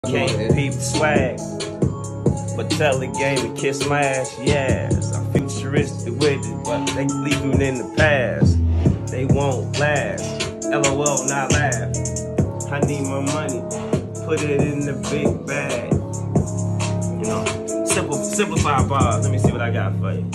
Can't peep the swag, but tell the game to kiss my ass, yes. I'm futuristic with it, but they leaving in the past. They won't last, LOL, not laugh. I need my money, put it in the big bag. You know, simplify bars, let me see what I got for you.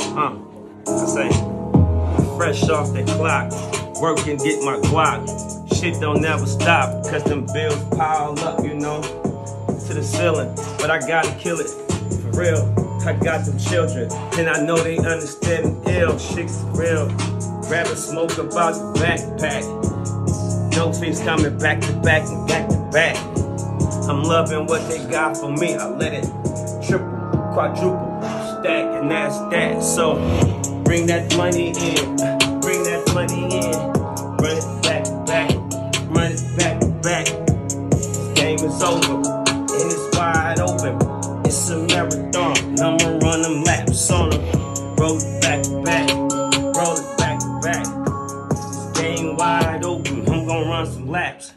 I say, fresh off the clock, work and get my guac. Shit don't never stop, cause them bills pile up, you know, to the ceiling. But I gotta kill it, for real. I got them children, and I know they understand ill. Shit's real, grab a smoke about the backpack. No things coming back to back and back to back. I'm loving what they got for me, I let it triple, quadruple, stack, and that's that. So, bring that money in, bring that money in. Run it back to back, run it back to back. This game is over, and it's wide open. It's a marathon, and I'ma run them laps on them. Roll it back to back, roll it back to back. This game wide open, I'm gonna run some laps.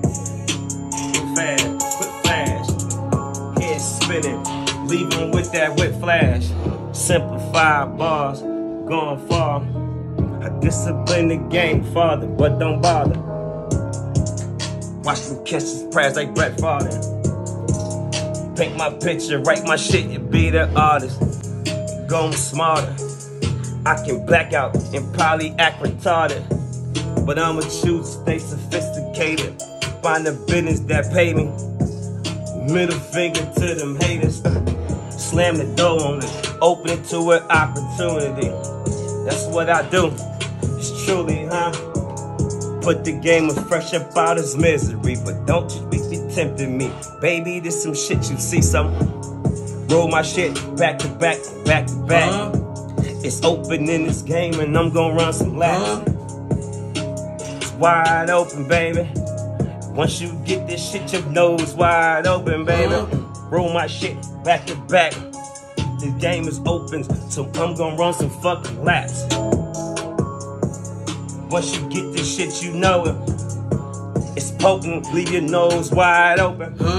Quick fast, quick flash, head spinning, leaving with that whip flash. Simplified bars, going far. I discipline the game farther, but don't bother. Watch them catch his prize like Brett Favre. Paint my picture, write my shit, and be the artist. Going smarter. I can black out and probably act retarded, but I'ma choose to stay sophisticated. Find the business that pay me. Middle finger to them haters. Slam the door on it, open it to an opportunity. That's what I do. It's truly, put the game of fresh up out his misery, but don't you be tempting me. Baby, this some shit you see some. Roll my shit back to back, back to back. It's open in this game and I'm gonna run some laps. It's wide open, baby. Once you get this shit, your nose wide open, baby. Roll my shit back to back. The game is open, so I'm gonna run some fucking laps. Once you get this shit, you know it. It's potent, leave your nose wide open.